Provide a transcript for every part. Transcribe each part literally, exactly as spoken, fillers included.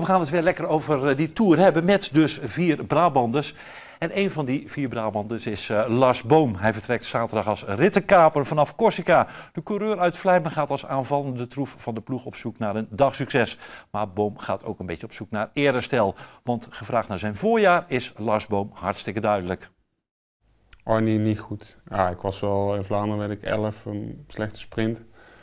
We gaan het weer lekker over die Tour hebben met dus vier Brabanders. En een van die vier Brabanders is uh, Lars Boom. Hij vertrekt zaterdag als rittenkaper vanaf Corsica. De coureur uit Vlijmen gaat als aanvallende troef van de ploeg op zoek naar een dagsucces. Maar Boom gaat ook een beetje op zoek naar erestel. Want gevraagd naar zijn voorjaar is Lars Boom hartstikke duidelijk. Oh, niet, niet goed. Ja, ik was wel, in Vlaanderen werd ik elf, een slechte sprint.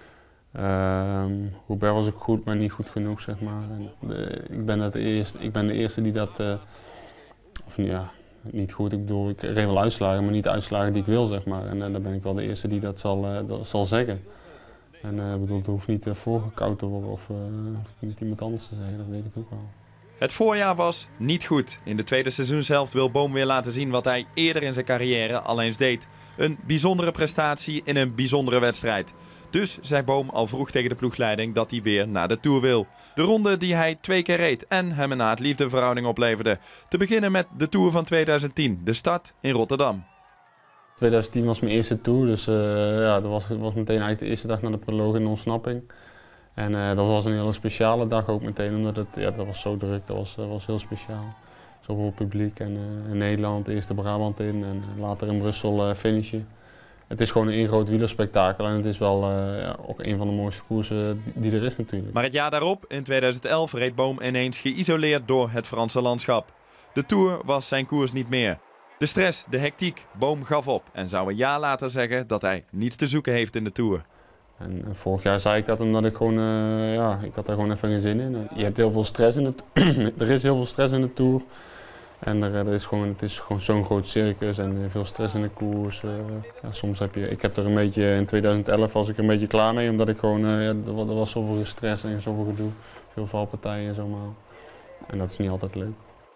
Uh, Roubaix was ook goed, maar niet goed genoeg, zeg maar. En de, ik, ben het eerste, ik ben de eerste die dat, uh, of ja, niet goed, ik bedoel, ik reed wel uitslagen, maar niet de uitslagen die ik wil, zeg maar. En uh, dan ben ik wel de eerste die dat zal, uh, dat zal zeggen. En uh, bedoel, het hoeft niet uh, voorgekoud te worden of uh, niet iemand anders te zeggen, dat weet ik ook wel. Het voorjaar was niet goed. In de tweede seizoenshelft wil Boom weer laten zien wat hij eerder in zijn carrière al eens deed. Een bijzondere prestatie in een bijzondere wedstrijd. Dus zei Boom al vroeg tegen de ploegleiding dat hij weer naar de Tour wil. De ronde die hij twee keer reed en hem een haat-liefde-verhouding opleverde. Te beginnen met de Tour van tweeduizend tien, de start in Rotterdam. tweeduizend tien was mijn eerste Tour, dus uh, ja, dat was, was meteen eigenlijk de eerste dag na de proloog in de ontsnapping. En uh, dat was een hele speciale dag ook meteen, omdat het, ja, dat was zo druk, dat was, uh, was heel speciaal. Zoveel publiek en uh, in Nederland, eerst de Brabant in en later in Brussel uh, finishen. Het is gewoon een één groot wielerspektakel en het is wel uh, ja, ook een van de mooiste koersen die er is natuurlijk. Maar het jaar daarop, in tweeduizend elf, reed Boom ineens geïsoleerd door het Franse landschap. De Tour was zijn koers niet meer. De stress, de hectiek, Boom gaf op en zou een jaar later zeggen dat hij niets te zoeken heeft in de Tour. En vorig jaar zei ik dat omdat ik gewoon, uh, ja, ik had daar gewoon even geen zin in. Je hebt heel veel stress in het, er is heel veel stress in de Tour. En er, er is gewoon, het is gewoon zo'n groot circus en veel stress in de koers. Uh, ja, soms heb je, ik heb er een beetje, in tweeduizend elf was ik er een beetje klaar mee, omdat ik gewoon, uh, ja, er, er was zoveel stress en zoveel gedoe. Veel valpartijen en zo maar. En dat is niet altijd leuk.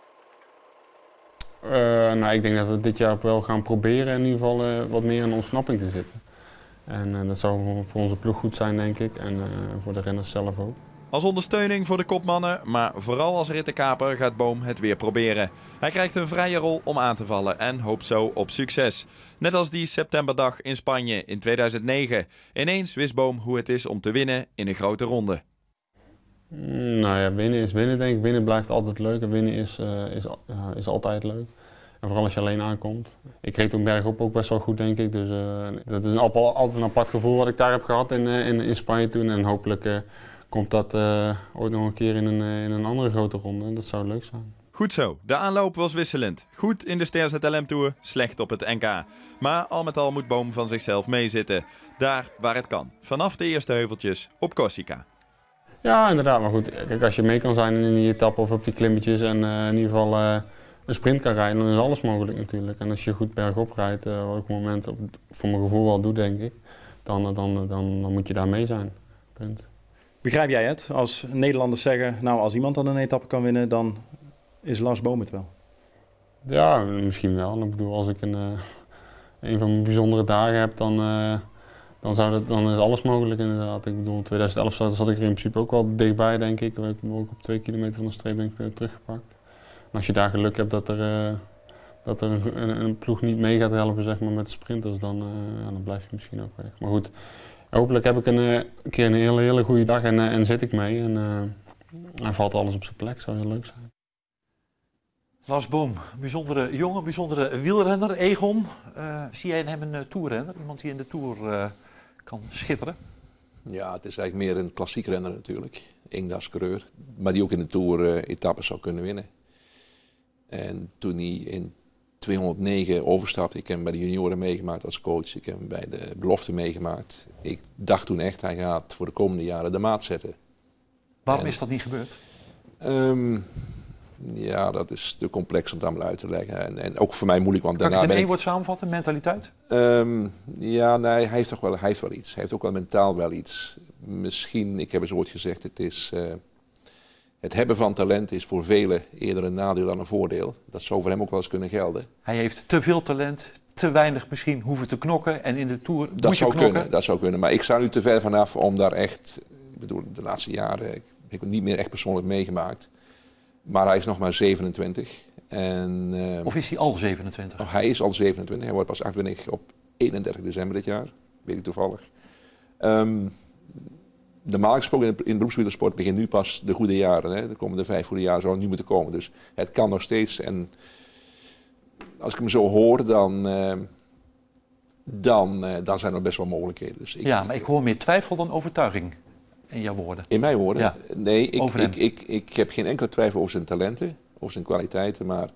Uh, nou, ik denk dat we dit jaar wel gaan proberen in ieder geval uh, wat meer in ontsnapping te zitten. En uh, dat zou voor onze ploeg goed zijn, denk ik, en uh, voor de renners zelf ook. Als ondersteuning voor de kopmannen, maar vooral als rittenkaper gaat Boom het weer proberen. Hij krijgt een vrije rol om aan te vallen en hoopt zo op succes. Net als die septemberdag in Spanje in tweeduizend negen. Ineens wist Boom hoe het is om te winnen in een grote ronde. Mm, nou ja, winnen is winnen, denk ik. Winnen blijft altijd leuk en winnen is, uh, is, uh, is altijd leuk. En vooral als je alleen aankomt. Ik reed toen bergop ook best wel goed, denk ik. Dus uh, dat is een, altijd een apart gevoel wat ik daar heb gehad in, uh, in, in Spanje toen. En hopelijk uh, komt dat uh, ooit nog een keer in een, uh, in een andere grote ronde. Dat zou leuk zijn. Goed zo, de aanloop was wisselend. Goed in de Ster Z L M Tour, slecht op het N K. Maar al met al moet Boom van zichzelf meezitten. Daar waar het kan. Vanaf de eerste heuveltjes op Corsica. Ja, inderdaad. Maar goed, kijk, als je mee kan zijn in die etappe of op die klimmetjes en uh, in ieder geval uh, een sprint kan rijden, dan is alles mogelijk natuurlijk. En als je goed bergop rijdt, uh, wat ik op het moment op, voor mijn gevoel wel doe, denk ik, dan, dan, dan, dan, dan moet je daar mee zijn. Punt. Begrijp jij het? Als Nederlanders zeggen, nou als iemand dan een etappe kan winnen, dan is Lars Boom het wel. Ja, misschien wel. Ik bedoel, als ik een, uh, een van mijn bijzondere dagen heb, dan, uh, dan, zou dat, dan is alles mogelijk inderdaad. Ik bedoel, in tweeduizend elf zat, zat ik er in principe ook wel dichtbij, denk ik. Ik ben ook op twee kilometer van de streep ben ik uh, teruggepakt. En als je daar geluk hebt dat er, uh, dat er een, een, een ploeg niet mee gaat helpen, zeg maar, met de sprinters, dan, uh, ja, dan blijf je misschien ook weg. Maar goed, hopelijk heb ik een, uh, een keer een hele, hele goede dag en, uh, en zit ik mee. En, uh, en valt alles op zijn plek, zou heel leuk zijn. Lars Boom, bijzondere jongen, bijzondere wielrenner. Egon, uh, zie jij in hem een uh, toerrenner? Iemand die in de Tour uh, kan schitteren? Ja, het is eigenlijk meer een klassiek renner natuurlijk. Eendagscoureur. Maar die ook in de Tour uh, etappes zou kunnen winnen. En toen hij in tweehonderdnegen overstapte, ik heb hem bij de junioren meegemaakt als coach. Ik heb hem bij de belofte meegemaakt. Ik dacht toen echt, hij gaat voor de komende jaren de maat zetten. Waarom en, is dat niet gebeurd? Um, Ja, dat is te complex om het allemaal uit te leggen. En, en ook voor mij moeilijk, want kan daarna ik het in ben één ik... woord samenvatten? Mentaliteit? Um, ja, nee, hij heeft toch wel, hij heeft wel iets. Hij heeft ook wel mentaal wel iets. Misschien, ik heb eens ooit gezegd, het is... Uh, het hebben van talent is voor velen eerder een nadeel dan een voordeel. Dat zou voor hem ook wel eens kunnen gelden. Hij heeft te veel talent, te weinig misschien hoeven te knokken. En in de Tour dat moet je zou knokken. Kunnen, dat zou kunnen, maar ik sta nu te ver vanaf om daar echt... Ik bedoel, de laatste jaren ik heb ik niet meer echt persoonlijk meegemaakt. Maar hij is nog maar zevenentwintig. En, uh, of is hij al zevenentwintig? Oh, hij is al zevenentwintig. Hij wordt pas achtentwintig op eenendertig december dit jaar. Weet ik toevallig. Um, normaal gesproken in de beroepswielersport beginnen nu pas de goede jaren. Hè. De komende vijf goede jaren zouden nu moeten komen. Dus het kan nog steeds. En als ik hem zo hoor, dan, uh, dan, uh, dan zijn er best wel mogelijkheden. Dus ik, ja, maar ik hoor meer twijfel dan overtuiging in jouw woorden. In mijn woorden? Ja. Nee, ik, ik, ik, ik heb geen enkele twijfel over zijn talenten, over zijn kwaliteiten. Maar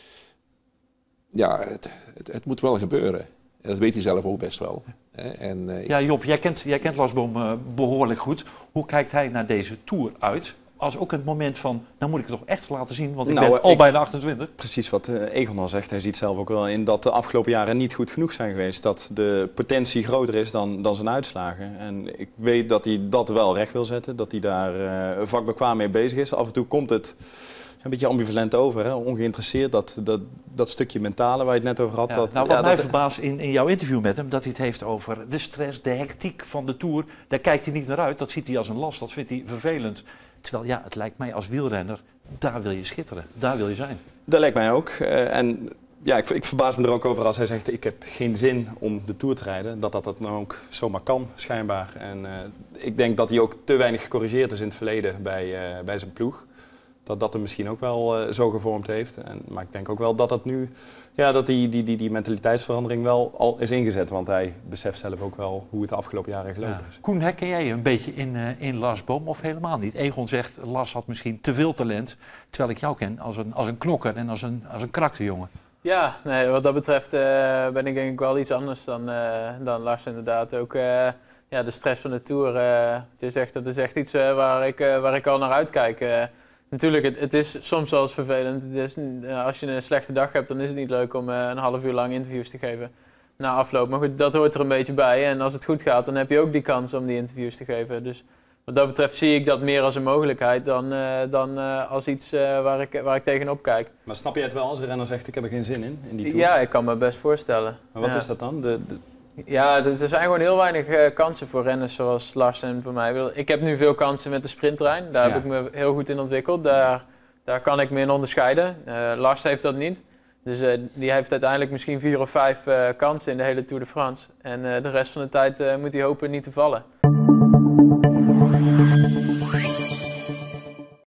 ja, het, het, het moet wel gebeuren. En dat weet hij zelf ook best wel. En, uh, ja, Job, jij kent, jij kent Lars Boom uh, behoorlijk goed. Hoe kijkt hij naar deze Tour uit? Als ook het moment van, nou moet ik het toch echt laten zien, want ik nou, ben al ik, bijna achtentwintig. Precies wat uh, Egon al zegt. Hij ziet zelf ook wel in dat de afgelopen jaren niet goed genoeg zijn geweest. Dat de potentie groter is dan, dan zijn uitslagen. En ik weet dat hij dat wel recht wil zetten. Dat hij daar uh, vakbekwaam mee bezig is. Af en toe komt het een beetje ambivalent over, hè? Ongeïnteresseerd. Dat, dat, dat stukje mentale waar je het net over had. Ja, dat, nou, wat ja, mij dat, verbaast in, in jouw interview met hem, dat hij het heeft over de stress, de hectiek van de Tour. Daar kijkt hij niet naar uit, dat ziet hij als een last, dat vindt hij vervelend. Terwijl ja, het lijkt mij als wielrenner, daar wil je schitteren, daar wil je zijn. Dat lijkt mij ook. Uh, en ja, ik, ik verbaas me er ook over als hij zegt, ik heb geen zin om de Tour te rijden. Dat dat, dat nou ook zomaar kan, schijnbaar. En uh, ik denk dat hij ook te weinig gecorrigeerd is in het verleden bij, uh, bij zijn ploeg. Dat dat hem misschien ook wel uh, zo gevormd heeft. En, maar ik denk ook wel dat dat nu, ja, dat die, die, die, die mentaliteitsverandering wel al is ingezet. Want hij beseft zelf ook wel hoe het de afgelopen jaren gelopen Ja. is. Koen, herken jij je een beetje in, uh, in Lars Boom of helemaal niet? Egon zegt, Lars had misschien te veel talent, terwijl ik jou ken als een, als een knokker en als een, als een karakterjongen. Ja, nee, wat dat betreft uh, ben ik denk ik wel iets anders dan, uh, dan Lars inderdaad. Ook uh, ja, de stress van de Tour, uh, het is echt, dat is echt iets uh, waar, ik, uh, waar ik al naar uitkijk. Uh, Natuurlijk, het, het is soms wel eens vervelend. Het is, uh, als je een slechte dag hebt, dan is het niet leuk om uh, een half uur lang interviews te geven na afloop. Maar goed, dat hoort er een beetje bij. En als het goed gaat, dan heb je ook die kans om die interviews te geven. Dus wat dat betreft zie ik dat meer als een mogelijkheid dan, uh, dan uh, als iets uh, waar, ik, waar ik tegenop kijk. Maar snap je het wel als een renner zegt, ik heb er geen zin in, in die Tour? Ja, ik kan me best voorstellen. Maar wat ja. is dat dan? De, de... Ja, er zijn gewoon heel weinig uh, kansen voor renners zoals Lars en voor mij. Ik heb nu veel kansen met de sprinttrein. Daar ja. heb ik me heel goed in ontwikkeld. Daar, daar kan ik me in onderscheiden. Uh, Lars heeft dat niet. Dus uh, die heeft uiteindelijk misschien vier of vijf uh, kansen in de hele Tour de France. En uh, de rest van de tijd uh, moet hij hopen niet te vallen.